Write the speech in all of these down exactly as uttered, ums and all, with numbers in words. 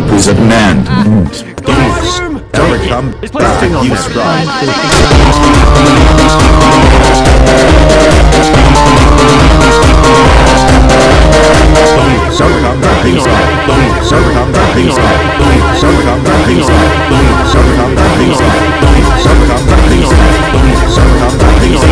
please amend. Don't ever come back, you scrub. So come back, he's back. So come back, he's back. So come back, he's back. So come back, he's back. So come back, he's back. So come back, he's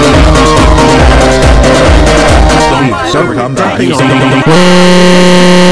So come back, he's